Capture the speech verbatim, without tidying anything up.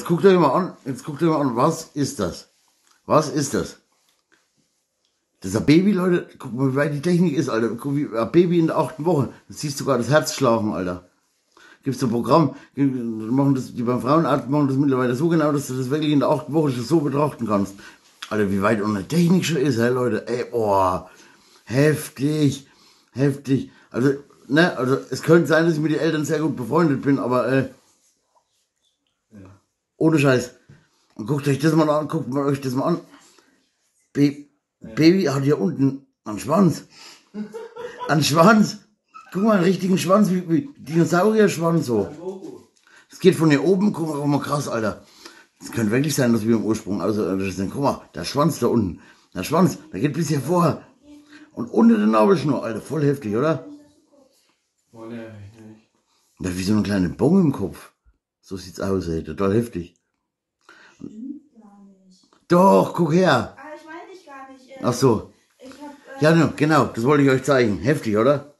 Jetzt guckt euch mal an, jetzt guckt euch mal an, was ist das? Was ist das? Das ist ein Baby, Leute. Guck mal, wie weit die Technik ist, Alter. Guck, wie ein Baby in der achten Woche. Das siehst sogar das Herz schlagen, Alter. Gibt's so ein Programm, machen das, die beim Frauenarzt machen das mittlerweile so genau, dass du das wirklich in der achten Woche schon so betrachten kannst. Alter, wie weit unsere Technik schon ist, hä, Leute. Ey, boah. Heftig. Heftig. Also, ne, also, es könnte sein, dass ich mit den Eltern sehr gut befreundet bin, aber, äh, ja. Ohne Scheiß. Und guckt euch das mal an, guckt mal euch das mal an. Be ja. Baby hat hier unten einen Schwanz. Einen Schwanz. Guck mal, einen richtigen Schwanz, wie, wie Dinosaurier-Schwanz so. Das geht von hier oben, guck mal, guck mal, krass, Alter. Das könnte wirklich sein, dass wir im Ursprung, also, das ist, guck mal, der Schwanz da unten. Der Schwanz, der geht bis hier vor. Und unter der Nabelschnur, Alter, voll heftig, oder? Das ist wie so eine kleine Bonge im Kopf. So sieht's aus, ey, total heftig. Doch, guck her. Ah, ich meine dich gar nicht. Ach so. Ich hab, äh Ja, genau, das wollte ich euch zeigen. Heftig, oder?